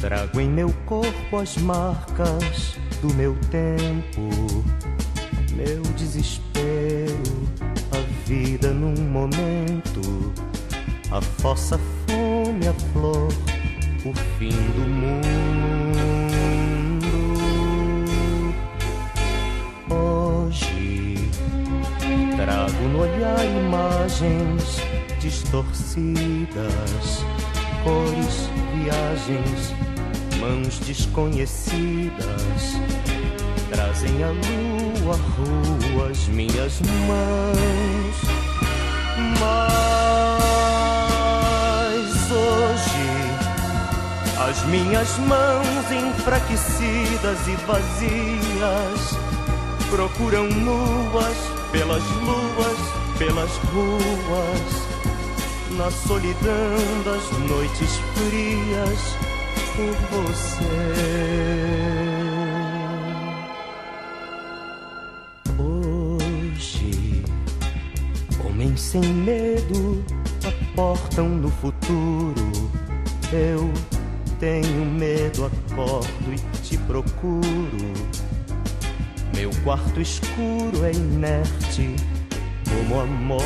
Trago em meu corpo as marcas do meu tempo, meu desespero, a vida num momento, a fossa, a fome, a flor, o fim do mundo. Hoje trago no olhar imagens distorcidas, cores, viagens, mãos desconhecidas trazem a lua, ruas, minhas mãos. Mas hoje as minhas mãos enfraquecidas e vazias procuram nuas pelas luas, pelas ruas, na solidão das noites frias, por você. Hoje, homens sem medo aportam no futuro. Eu tenho medo, acordo e te procuro. Meu quarto escuro é inerte como a morte.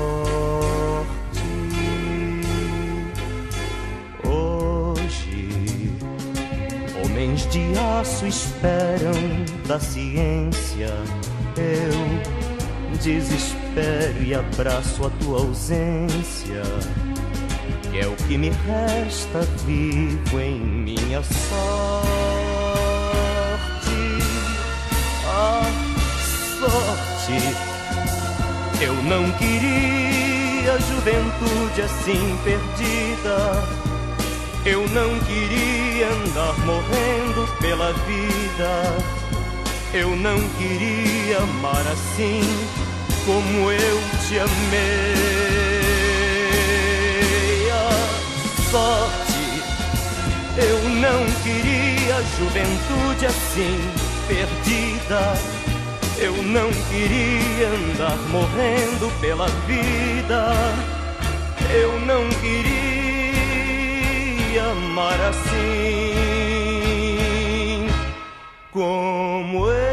Hoje, homens de aço esperam da ciência. Eu desespero e abraço a tua ausência, que é o que me resta vivo em minha sorte. A sorte, eu não queria juventude assim perdida. Eu não queria andar morrendo pela vida. Eu não queria amar assim como eu te amei. A sorte, eu não queria juventude assim perdida. Eu não queria andar morrendo pela vida. Eu não queria amar assim como eu.